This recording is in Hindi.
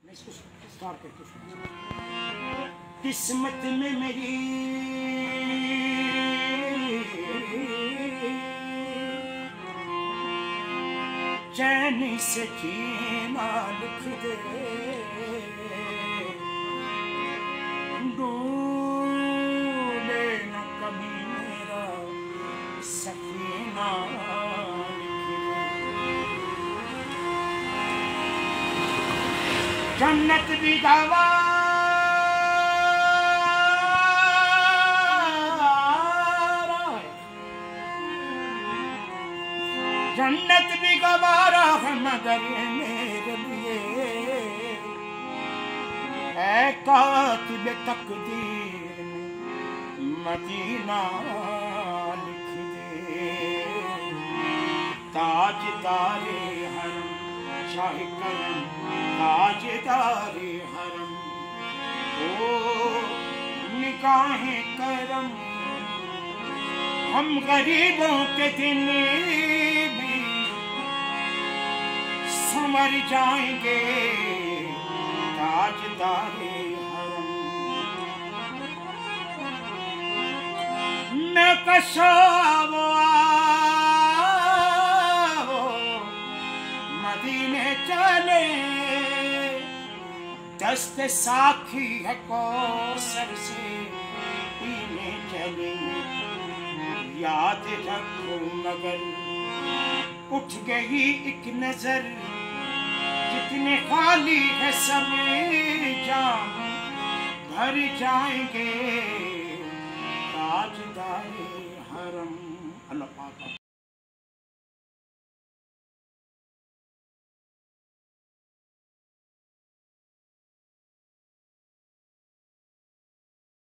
इसको स्टार्ट करके सुना। किस्मत में मेरी चैन से जीना लिख दे, डूबे न कभी मेरा सफीना लिख दे। जन्नत भी गवारा है, जन्नत भी गवारा है, मगर मेरे लिए है कातिब तकदीर में मदीना लिख दे। ताजदारे हरम शाही करम, ताजदारे हरम ओ निगाहें करम, हम गरीबों के दिन भी संवर जाएंगे। ताजदारे हरम मैं कशावो मदीने चले, दस्त साखी है कौसर से पीने चले। याद रखो मगर उठ गई एक नजर, जितने खाली है सब जाम भर जाएंगे। ताजदारे हरम। अल्लाह पाक